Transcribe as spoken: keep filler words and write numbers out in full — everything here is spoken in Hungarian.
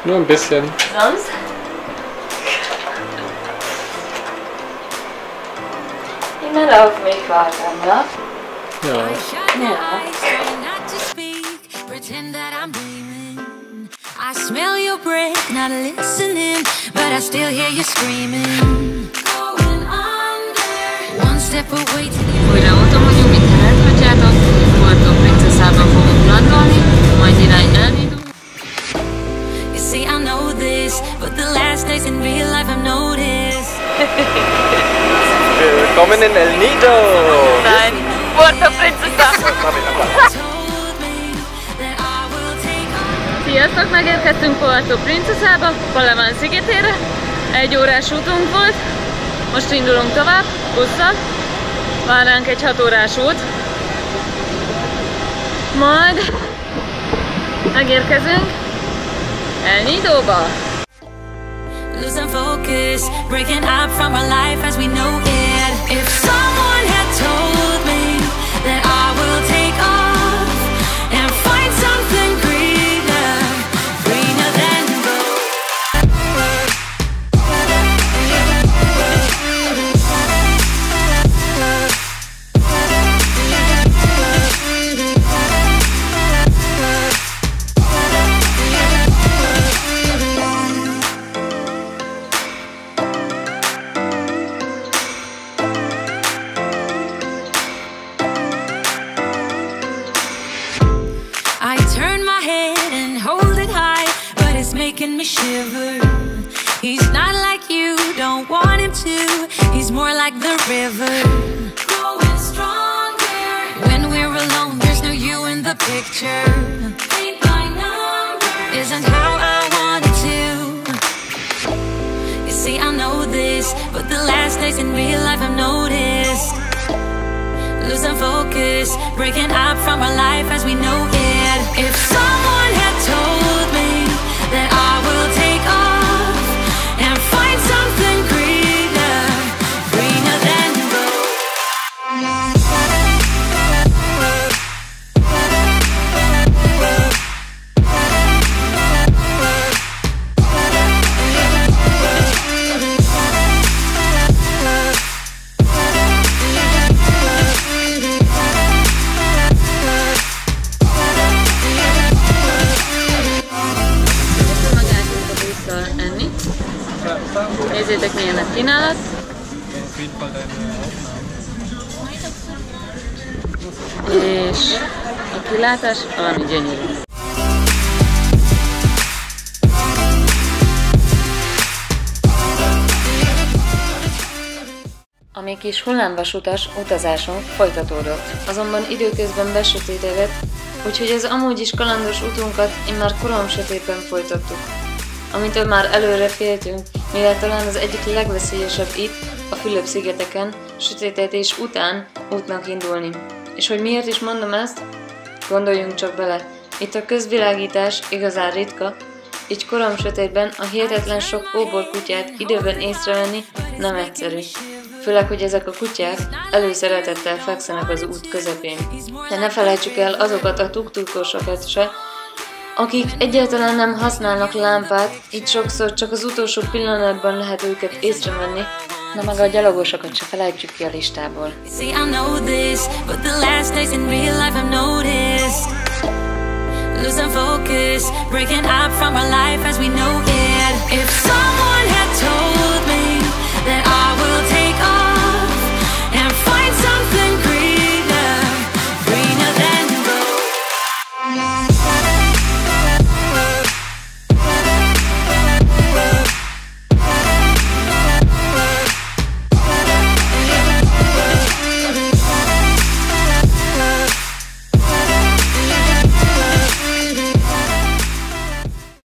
Nur ein bisschen. Sonst? Immer laufen mich weiter, ne? Ja. Ja. I smell your breath, not listening, but I still hear you screaming. Going under. One step away to the Újra úton vagyunk, mint láthatjátok. Puerto Princesában fogunk landolni, majd irány elindul. You see, I know this, but the last days in real life I've noticed. Willkommen in El Nido! Nein, Puerto Princesa! Sziasztok, megérkeztünk Puerto Princesába, Palawan szigetére. Egy órás útunk volt. Most indulunk tovább, busszal. Vár ránk egy hat órás út. Majd megérkezünk El Nidóba. Losing focus, breaking up from our life as we know it. If someone had told me that I will take off and find something greener, greener than gold. I turn my head and hold it high, but it's making me shiver. He's not like you, don't want him to. He's more like the river, growing stronger. When we're alone, there's no you in the picture. Paint by numbers isn't how I wanted to. You see, I know this, but the last days in real life I've noticed. Losing focus, breaking up from our life as we know it. If someone had told me that I will take off and find something greener, greener than gold. Nézzétek, milyen a kínálat. És a kilátás valami gyönyörű. A mi kis hullámvasutas utazásunk folytatódott, azonban időközben besötétedett, úgyhogy az amúgy is kalandos utunkat immár koromsötétben folytattuk. Amitől már előre féltünk, mivel talán az egyik legveszélyesebb itt, a Fülöp-szigeteken, sötétedés után útnak indulni. És hogy miért is mondom ezt? Gondoljunk csak bele, itt a közvilágítás igazán ritka, így koromsötétben a hihetetlen sok kóbor kutyát időben észrevenni nem egyszerű. Főleg, hogy ezek a kutyák előszeretettel fekszenek az út közepén. De ne felejtsük el azokat a tuktukosokat se, akik egyáltalán nem használnak lámpát, így sokszor csak az utolsó pillanatban lehet őket észrevenni, na meg a gyalogosokat se felejtsük ki a listából. See, I know this, but the last days in real life I've noticed. Losing focus, breaking up from our life as we know it. If